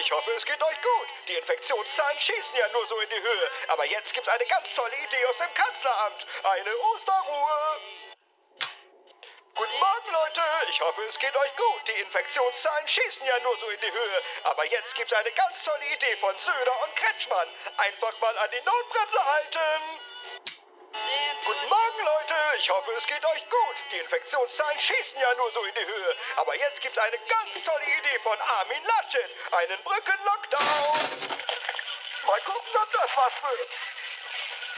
ich hoffe, es geht euch gut. Die Infektionszahlen schießen ja nur so in die Höhe. Aber jetzt gibt's eine ganz tolle Idee aus dem Kanzleramt. Eine Osterruhe. Guten Morgen, Leute. Ich hoffe, es geht euch gut. Die Infektionszahlen schießen ja nur so in die Höhe. Aber jetzt gibt's eine ganz tolle Idee von Söder und Kretschmann. Einfach mal an die Notbremse halten. Guten Morgen, Leute. Ich hoffe, es geht euch gut. Die Infektionszahlen schießen ja nur so in die Höhe. Aber jetzt gibt's eine ganz tolle Idee von Armin Laschet. Einen Brücken-Lockdown. Mal gucken, ob das was wird.